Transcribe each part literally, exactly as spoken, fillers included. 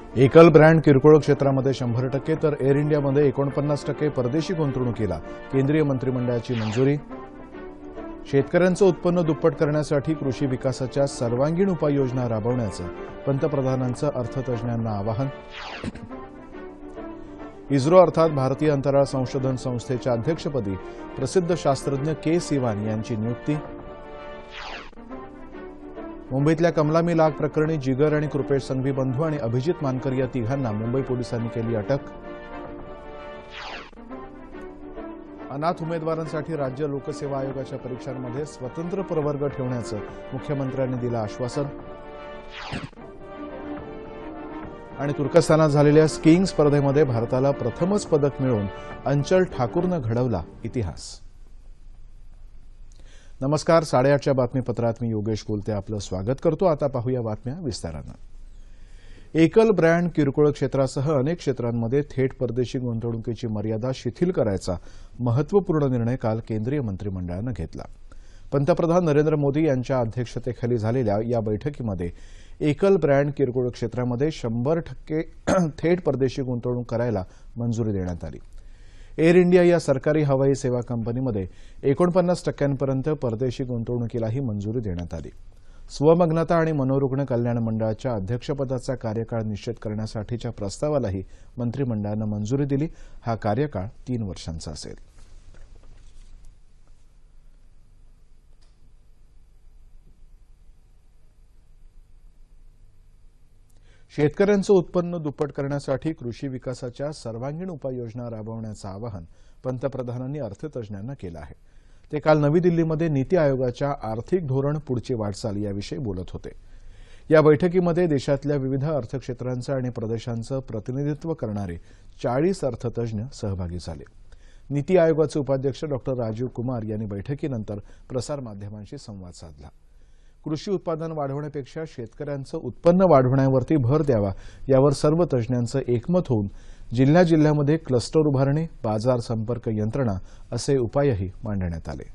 एकल ब्रँड किरकोळ क्षेत्रामध्ये शंभर टक्के तर एअर इंडियामध्ये एकोणपन्नास टक्के परदेशी गुंतवणुकीला केंद्रीय मंत्रिमंडळाची मंजुरी. शेतकऱ्यांचं उत्पन्न दुप्पट करण्यासाठी कृषी विकासाच्या सर्वांगीण उपाययोजना राबवण्याचं पंतप्रधानांचं अर्थतज्ज्ञांना आवाहन. इस्रो अर्थात भारतीय अंतराळ संशोधन संस्थेच्या अध्यक्षपदी प्रसिद्ध शास्त्रज्ञ के सिवान यांची नियुक्ती. मुंबईतल्या कमला मिल आग प्रकरणी जिगर आणि कृपेश संघवी बंधू आणि अभिजित मानकर या तिघांना मुंबई पोलिसांनी केली अटक. अनाथ उमेदवारांसाठी राज्य लोकसेवा आयोगाच्या परीक्षांमध्ये स्वतंत्र प्रवर्ग ठेवण्याचं मुख्यमंत्र्यांनी दिलं आश्वासन. आणि तुर्कस्तानात झालेल्या स्कीइंग स्पर्धेमध्ये भारताला प्रथमच पदक मिळवून अंचल ठाकूरनं घडवला इतिहास. नमस्कार. साडेआठच्या बातमीपत्रात मी योगेश कोलते आपलं स्वागत करतो. आता पाहूया बातम्या विस्तारानं. एकल ब्रँड किरकोळ क्षेत्रासह अनेक क्षेत्रांमध्ये थेट परदेशी गुंतवणुकीची मर्यादा शिथिल करायचा महत्त्वपूर्ण निर्णय काल केंद्रीय मंत्रिमंडळानं घेतला. पंतप्रधान नरेंद्र मोदी यांच्या अध्यक्षतेखाली झालेल्या या बैठकीमध्ये एकल ब्रँड किरकोळ क्षेत्रामध्ये शंभर टक्के थेट परदेशी गुंतवणूक करायला मंजुरी देण्यात आली. एअर इंडिया या सरकारी हवाई सेवा कंपनीमध्ये एकोणपन्नास टक्क्यांपर्यंत परदेशी गुंतवणुकीलाही मंजुरी देण्यात आली. स्वमग्नता आणि मनोरुग्ण कल्याण मंडळाच्या अध्यक्षपदाचा कार्यकाळ निश्चित करण्यासाठीच्या प्रस्तावालाही मंत्रिमंडळानं मंजुरी दिली. हा कार्यकाळ तीन वर्षांचा असेल. शेतकऱ्यांचं उत्पन्न दुप्पट करण्यासाठी कृषी विकासाच्या सर्वांगीण उपाययोजना राबवण्याचं आवाहन पंतप्रधानांनी अर्थतज्ज्ञांना केलं आहे. ते काल नवी दिल्लीमध्ये नीती आयोगाच्या आर्थिक धोरण पुढची वाटचाल याविषयी बोलत होते. या बैठकीमध्ये देशातल्या विविध अर्थक्षेत्रांचं आणि प्रदेशांचं प्रतिनिधित्व करणारे चाळीस अर्थतज्ज्ञ सहभागी झाले. नीती आयोगाचे उपाध्यक्ष डॉक्टर राजीव कुमार यांनी बैठकीनंतर प्रसारमाध्यमांशी संवाद साधला. कृषी उत्पादन वाढवण्यापेक्षा शेतकऱ्यांचं उत्पन्न वाढवण्यावरती भर द्यावा यावर सर्व तज्ज्ञांचं एकमत होऊन जिल्ह्या जिल्ह्यामध्ये क्लस्टर उभारणे, बाजार संपर्क यंत्रणा असे उपायही मांडण्यात आले.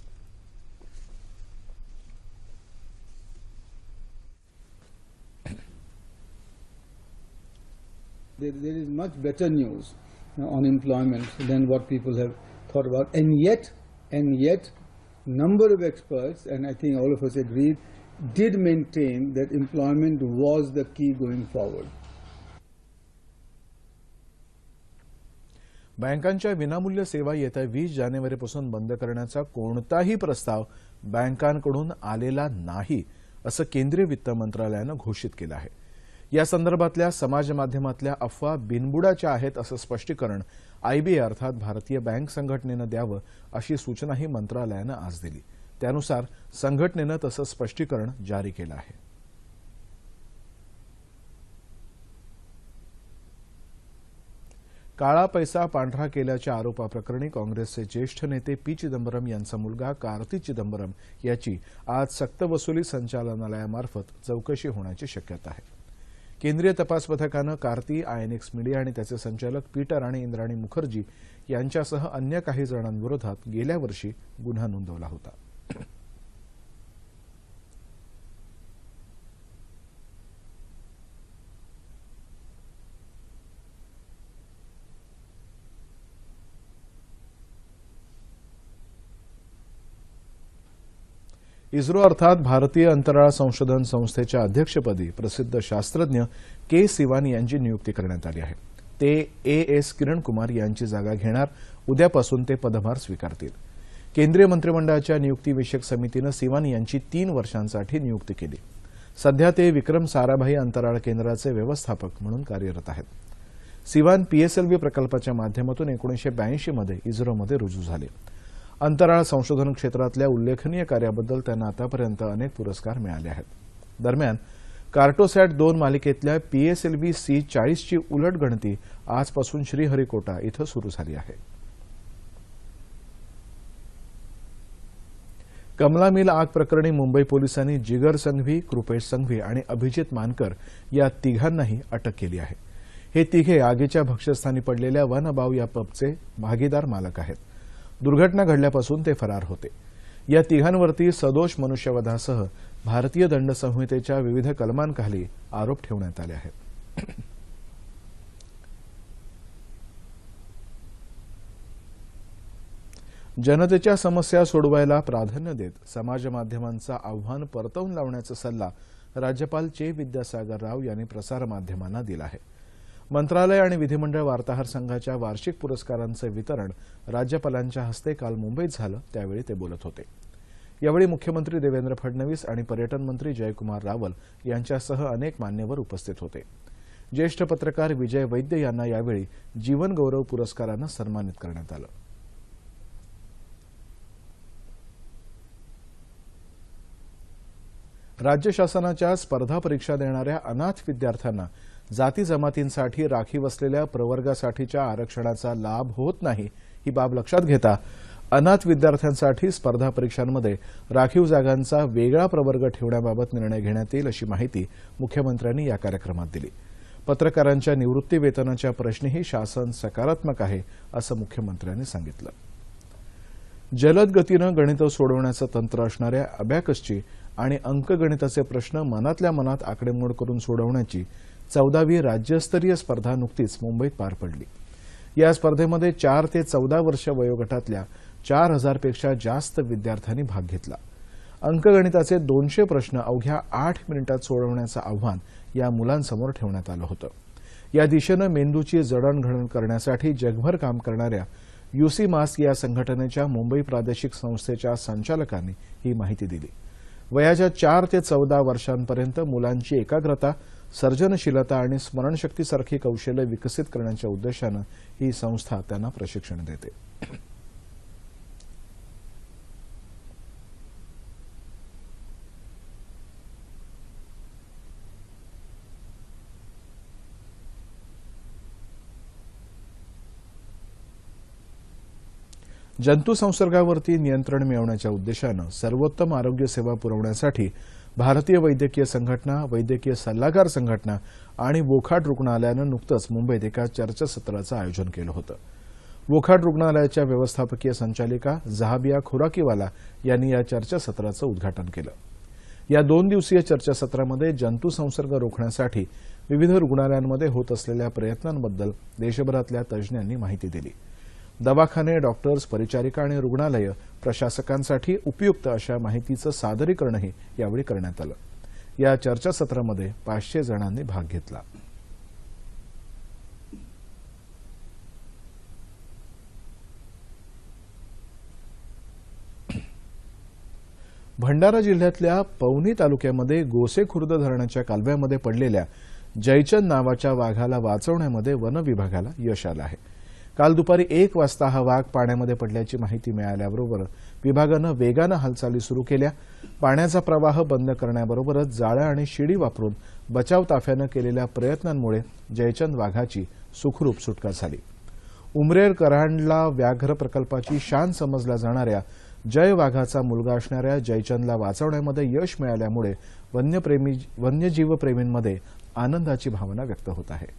There is much better news on employment than what people have thought about, and yet, and yet. Number of experts, and I think all of us agreed, did maintain that employment was the key going forward. बँकांच्या विनामूल्य सेवा येत्या वीस जानेवारीपासून बंद करण्याचा कोणताही प्रस्ताव बँकांकडून आलेला नाही असं केंद्रीय वित्त मंत्रालयानं घोषित केलं आहे. या संदर्भातल्या समाज माध्यमातल्या अफवा बिनबुडाच्या आहेत असं स्पष्टीकरण आयबीए अर्थात भारतीय बँक संघटनेनं द्यावं अशी सूचनाही मंत्रालयानं आज दिली. त्यानुसार संघटनेनं तसं स्पष्टीकरण जारी केलं आहे. काळा पैसा पांढरा केल्याच्या आरोपाप्रकरणी काँग्रेसचे ज्येष्ठ नेते पी चिदंबरम यांचा मुलगा कार्ती चिदंबरम याची आज सक्तवसुली संचालनालयामार्फत चौकशी होण्याची शक्यता आहे. केंद्रीय तपास पथकानं कार्ती, आयएनएक्स मीडिया आणि त्याचे संचालक पीटर आणि इंद्राणी मुखर्जी यांच्यासह अन्य काही जणांविरोधात गेल्या वर्षी गुन्हा नोंदवला होता. इस्रो अर्थात भारतीय अंतराळ संशोधन संस्थेच्या अध्यक्षपदी प्रसिद्ध शास्त्रज्ञ के सिवान यांची नियुक्ती करण्यात आली आहे. ते ए एस किरण कुमार यांची जागा घेणार. उद्यापासून ते पदभार स्वीकारतील. केंद्रीय मंत्रिमंडळाच्या नियुक्तीविषयक समितीनं सिवान यांची तीन वर्षांसाठी नियुक्ती केली. सध्या ते विक्रम साराभाई अंतराळ केंद्राचे व्यवस्थापक म्हणून कार्यरत आहेत. सिवान पीएसएलव्ही प्रकल्पाच्या माध्यमातून एकोणीसशे ब्याऐंशी मध्ये इस्रोमध्ये रुजू झाले. अंतराळ संशोधन क्षेत्रातल्या उल्लेखनीय कार्याबद्दल त्यांना आतापर्यंत अनेक पुरस्कार मिळाले आहेत. दरम्यान कार्टोसॅट दोन मालिकेतल्या पीएसएलव्ही सी चाळीसची उलटगणती आजपासून श्रीहरिकोटा इथं सुरू झाली आहे. कमला मिल आग प्रकरणी मुंबई पोलिसांनी जिगर संघवी, कृपेश संघवी आणि अभिजित मानकर या तिघांनाही अटक केली आहे. हे तिघे आगीच्या भक्ष्यस्थानी पडलेल्या वनबाव या पबचे भागीदार मालक आहेत. दुर्घटना घडल्यापासून ते फरार होते. या तिघांवरती सदोष मनुष्यवधासह भारतीय दंड संहितेच्या विविध कलमांखाली आरोप ठेवण्यात आले आहेत. जनतेच्या समस्या सोडवायला प्राधान्य देत समाज माध्यमांचं आव्हान परतवून लावण्याचा सल्ला राज्यपाल चे विद्यासागर राव यांनी प्रसारमाध्यमांना दिला आहे. मंत्रालय आणि विधिमंडळ वार्ताहर संघाच्या वार्षिक पुरस्कारांचं वितरण राज्यपालांच्या हस्ते काल मुंबईत झालं, त्यावेळी ते बोलत होते. यावेळी मुख्यमंत्री देवेंद्र फडणवीस आणि पर्यटन मंत्री जयकुमार रावल यांच्यासह अनेक मान्यवर उपस्थित होते. ज्येष्ठ पत्रकार विजय वैद्य यांना यावेळी जीवन गौरव पुरस्कारानं सन्मानित करण्यात आलं. राज्य शासनाच्या स्पर्धा परीक्षा देणाऱ्या अनाथ विद्यार्थ्यांना जाती जमातींसाठी राखीव असलेल्या प्रवर्गासाठीच्या आरक्षणाचा लाभ होत नाही, ही बाब लक्षात घेता अनाथ विद्यार्थ्यांसाठी स्पर्धा परीक्षांमध्ये राखीव जागांचा वेगळा प्रवर्ग ठेवण्याबाबत निर्णय घेण्यात येईल, अशी माहिती मुख्यमंत्र्यांनी या कार्यक्रमात दिली. पत्रकारांच्या निवृत्ती वेतनाच्या प्रश्नीही शासन सकारात्मक आहे, असं मुख्यमंत्र्यांनी सांगितलं. जलद गतीनं गणितं सोडवण्याचं तंत्र असणाऱ्या अबॅकसची आणि अंकगणिताचे प्रश्न मनातल्या मनात आकडेमोड करून सोडवण्याची चौदावी राज्यस्तरीय स्पर्धा नुकतीच मुंबईत पार पडली. या स्पर्धेमध्ये चार ते चौदा वर्ष वयोगटातल्या चार हजारपेक्षा जास्त विद्यार्थ्यांनी भाग घेतला. अंकगणिताचे दोनशे प्रश्न अवघ्या आठ मिनिटात सोडवण्याचं आव्हान या मुलांसमोर ठेवण्यात आलं होतं. या दिशेनं मेंदूची जडणघडण करण्यासाठी जगभर काम करणाऱ्या यूसी मास्क या संघटनेच्या मुंबई प्रादेशिक संस्थेच्या संचालकांनी ही माहिती दिली. वयाच्या चार ते चौदा वर्षांपर्यंत मुलांची एकाग्रता, सर्जनशीलता आणि स्मरणशक्तीसारखी कौशल्य विकसित करण्याच्या उद्देशानं ही संस्था त्यांना प्रशिक्षण देते. जंतू संसर्गावरती नियंत्रण मिळवण्याच्या उद्देशानं सर्वोत्तम आरोग्य सेवा पुरवण्यासाठी भारतीय वैद्यकीय संघटना, वैद्यकीय सल्लागार संघटना आणि वोखाट रुग्णालयानं नुकतंच मुंबईत एका चर्चासत्राचं आयोजन केलं होतं. वोखाट रुग्णालयाच्या व्यवस्थापकीय संचालिका जहाबिया खुराकीवाला यांनी या चर्चासत्राचं उद्घाटन केलं. या दोन दिवसीय चर्चासत्रामध्ये जंतू संसर्ग रोखण्यासाठी विविध रुग्णालयांमध्ये होत असलेल्या प्रयत्नांबद्दल देशभरातल्या तज्ज्ञांनी माहिती दिली. दवाखाने, डॉक्टर्स, परिचारिका आणि रुग्णालय प्रशासकांसाठी उपयुक्त अशा माहितीचं सादरीकरणही यावेळी करण्यात आलं. या चर्चासत्रामध्ये पाचशे जणांनी भाग घेतला. भंडारा जिल्ह्यातल्या पवनी तालुक्यामध्ये गोसेखुर्द धरणाच्या कालव्यामध्ये पडलेल्या जयचंद नावाच्या वाघाला वाचवण्यामध्ये वन विभागाला यश आलं आहे. काल दुपारी एक वाजता हा वाघ पाण्यामध्ये पडल्याची माहिती मिळाल्याबरोबर विभागानं वेगानं हालचाली सुरू केल्या. पाण्याचा प्रवाह बंद करण्याबरोबरच जाळं आणि शिडी वापरून बचाव ताफ्यानं केलेल्या प्रयत्नांमुळे जयचंद वाघाची सुखरूप सुटका झाली. उमरेर करांडला व्याघ्र प्रकल्पाची शान समजल्या जाणाऱ्या जय वाघाचा मुलगा असणाऱ्या जयचंदला वाचवण्यामध्ये यश मिळाल्यामुळे वन्यप्रेमी वन्यजीवप्रेमींमध्ये आनंदाची भावना व्यक्त होत आहे.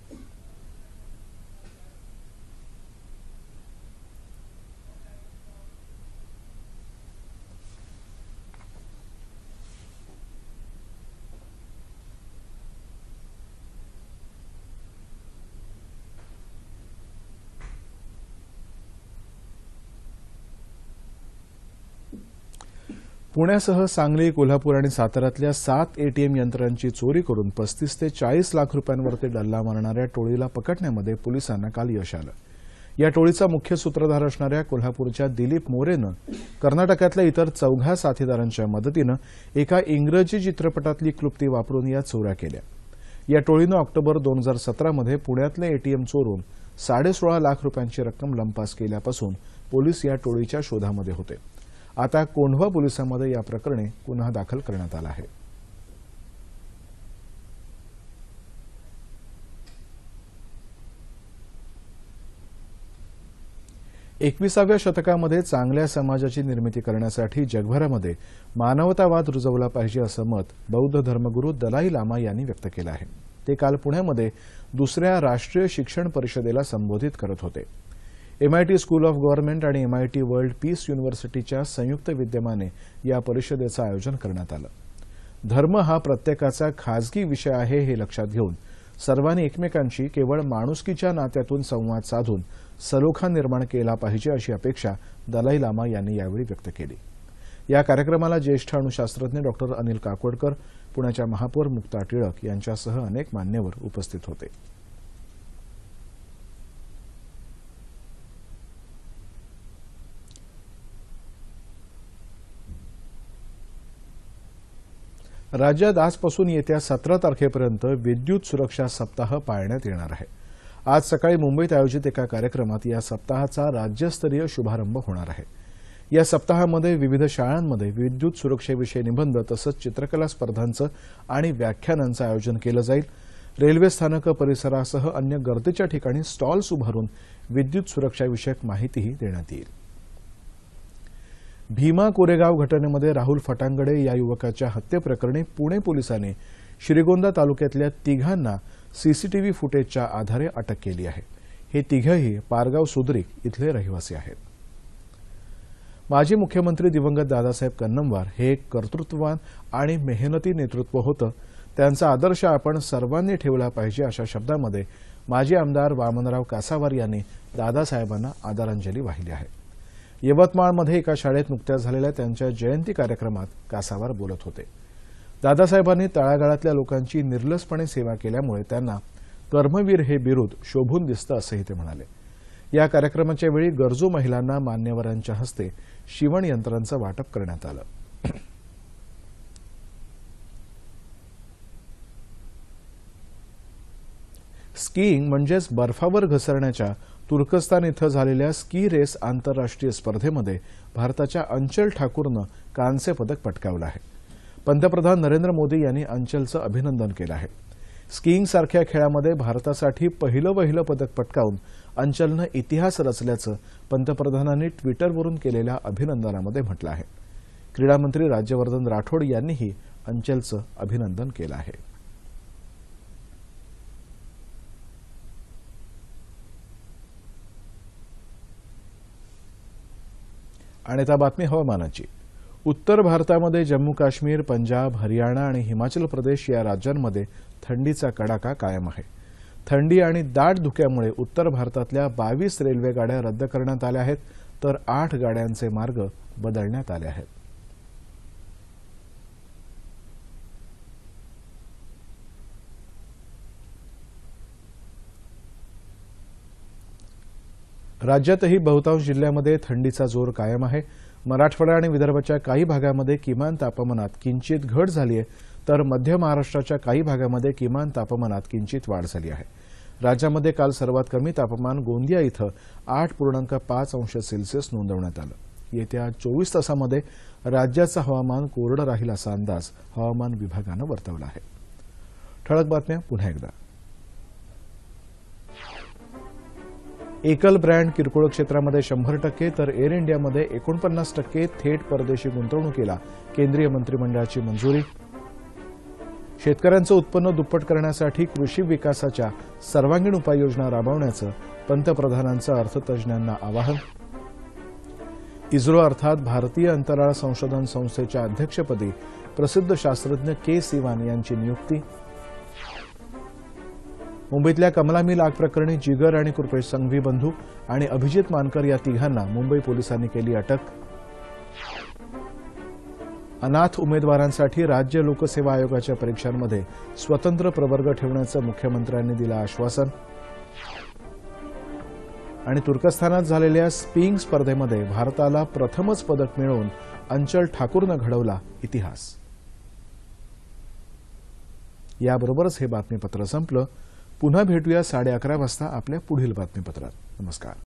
पुण्यासह सांगली, कोल्हापूर आणि साताऱ्यातल्या सात एटीएम यंत्रांची चोरी करून पस्तीस ते चाळीस लाख रुपयांवरती डल्ला मारणाऱ्या टोळीला पकडण्यामध्ये पोलिसांना काल यश आलं. या टोळीचा मुख्य सूत्रधार असणाऱ्या कोल्हापूरच्या दिलीप मोरेनं कर्नाटकातल्या इतर चौघा साथीदारांच्या मदतीनं एका इंग्रजी चित्रपटातली क्लुप्ती वापरून या चोऱ्या केल्या. या टोळीनं ऑक्टोबर दोन हजार सतरामध्ये पुण्यातले एटीएम चोरून साडेसोळा लाख रुपयांची रक्कम लंपास केल्यापासून पोलीस या टोळीच्या शोधामध्ये होते. आता कोंढवा पोलिसांमध्ये या प्रकरणी गुन्हा दाखल करण्यात आला आहे. एकविसाव्या शतकामध्ये चांगल्या समाजाची निर्मिती करण्यासाठी जगभरामध्ये मानवतावाद रुजवला पाहिजे असं मत बौद्ध धर्मगुरू दलाई लामा यांनी व्यक्त केलं आहे. ते काल पुण्यामध्ये दुसऱ्या राष्ट्रीय शिक्षण परिषदेला संबोधित करत होते. एमआयटी स्कूल ऑफ गव्हर्नमेंट आणि एमआयटी वर्ल्ड पीस युनिव्हर्सिटीच्या संयुक्त विद्यमाने या परिषदेचं आयोजन करण्यात आलं. धर्म हा प्रत्येकाचा खाजगी विषय आहे हे लक्षात घेऊन सर्वांनी एकमेकांशी केवळ माणुसकीच्या नात्यातून संवाद साधून सलोखा निर्माण केला पाहिजे अशी अपेक्षा दलाई लामा यांनी यावेळी व्यक्त केली. या कार्यक्रमाला ज्येष्ठ अणुशास्त्रज्ञ डॉक्टर अनिल काकोडकर, पुण्याच्या महापौर मुक्ता टिळक यांच्यासह अनेक मान्यवर उपस्थित होते. राज्यात आजपासून येत्या सतरा तारखेपर्यंत विद्युत सुरक्षा सप्ताह पाळण्यात येणार आहे. आज सकाळी मुंबईत आयोजित एका कार्यक्रमात या सप्ताहाचा राज्यस्तरीय शुभारंभ होणार आहे. या सप्ताहामध्ये विविध शाळांमध्ये विद्युत सुरक्षेविषयी निबंध तसंच चित्रकला स्पर्धांचं आणि व्याख्यानांचं आयोजन केलं जाईल. रेल्वे स्थानकं परिसरासह अन्य गर्दीच्या ठिकाणी स्टॉल्स उभारून विद्युत सुरक्षाविषयक माहितीही देण्यात येईल. भीमा कोरेगाव घटनेमध्ये राहुल फटांगडे या युवकाच्या हत्येप्रकरणी पुणे पोलिसांनी श्रीगोंदा तालुक्यातल्या तिघांना सीसीटीव्ही फुटेजच्या आधारे अटक केली आहे. हे तिघेही पारगाव सुद्रिक इथले रहिवासी आहेत. माजी मुख्यमंत्री दिवंगत दादासाहेब कन्नमवार हे एक कर्तृत्ववान आणि मेहनती नेतृत्व होतं. त्यांचा आदर्श आपण सर्वांनी ठेवला पाहिजे अशा शब्दांमध्ये माजी आमदार वामनराव कासावार यांनी दादासाहेबांना आदरांजली वाहिली आहे. यवतमाळमध्ये एका शाळेत नुकत्याच झालेल्या त्यांच्या जयंती कार्यक्रमात कासावार बोलत होते. दादासाहेबांनी तळागाळातल्या लोकांची निर्लसपणे सेवा केल्यामुळे त्यांना कर्मवीर हे बिरुद शोभून दिसतं असंही ते म्हणाले. या कार्यक्रमाच्या वेळी गरजू महिलांना मान्यवरांच्या हस्ते शिवण यंत्रांचं वाटप करण्यात आलं. स्कीइंग म्हणजेच बर्फावर घसरण्याच्या तुर्कस्तान इथं झालेल्या स्की रेस आंतरराष्ट्रीय स्पर्धेमध्ये भारताच्या अंचल ठाकूरनं कांस्य पदक पटकावलं आहे. पंतप्रधान नरेंद्र मोदी यांनी अंचलचं अभिनंदन केलं आहे. स्कीइंगसारख्या खेळामध्ये भारतासाठी पहिलं वहिलं पदक पटकावून अंचलनं इतिहास रचल्याचं पंतप्रधानांनी ट्विटरवरून केलेल्या अभिनंदनामध्ये म्हटलं आहे. क्रीडामंत्री राज्यवर्धन राठोड यांनीही अंचलचं अभिनंदन केलं आहे. आणि आता बातमी हवामानाची. उत्तर भारतामध्ये जम्मू काश्मीर, पंजाब, हरियाणा आणि हिमाचल प्रदेश या राज्यांमध्ये थंडीचा कडाका कायम आहे. थंडी आणि दाट धुक्यामुळे उत्तर भारतातल्या बावीस रेल्वे गाड्या रद्द करण्यात आल्या आहेत, तर आठ गाड्यांचे मार्ग बदलण्यात आले आहेत. राज्यातही बहुतांश जिल्ह्यामध्ये थंडीचा जोर कायम आहे. मराठवाडा आणि विदर्भाच्या काही भागामध्ये किमान तापमानात किंचित घट झाली आहे, तर मध्य महाराष्ट्राच्या काही भागामध्ये किमान तापमानात किंचित वाढ झाली आहे. राज्यामध्ये काल सर्वात कमी तापमान गोंदिया इथं आठ पूर्णांक पाच अंश सेल्सिअस नोंदवण्यात आलं. येत्या चोवीस तासामध्ये राज्याचं हवामान कोरडं राहील असा अंदाज हवामान विभागानं वर्तवला आहे. ठळक बातम्या पुन्हा एकदा. एकल ब्रँड किरकोळ क्षेत्रामध्ये शंभर टक्के तर एअर इंडियामध्ये एकोणपन्नास टक्के थेट परदेशी गुंतवणुकीला केंद्रीय मंत्रिमंडळाची मंजुरी. शेतकऱ्यांचं उत्पन्न दुप्पट करण्यासाठी कृषी विकासाच्या सर्वांगीण उपाययोजना राबवण्याचं पंतप्रधानांचं अर्थतज्ज्ञांना आवाहन. इस्रो अर्थात भारतीय अंतराळ संशोधन संस्थेच्या अध्यक्षपदी प्रसिद्ध शास्त्रज्ञ के सिवान यांची नियुक्ती. मुंबईतल्या कमला मिल आग प्रकरणी जिगर आणि कृपेश संघवी बंधू आणि अभिजित मानकर या तिघांना मुंबई पोलिसांनी केली अटक. अनाथ उमेदवारांसाठी राज्य लोकसेवा आयोगाच्या परीक्षांमध्ये स्वतंत्र प्रवर्ग ठेवण्याचं मुख्यमंत्र्यांनी दिलं आश्वासन. आणि तुर्कस्थानात झालेल्या स्कीइंग स्पर्धेमध्ये भारताला प्रथमच पदक मिळवून अंचल ठाकूरनं घडवला इतिहास. याबरोबरच हे बातमीपत्र संपलं. पुन्हा भेटूया साडे अकरा वाजता आपल्या पुढील बातमीपत्रात. नमस्कार.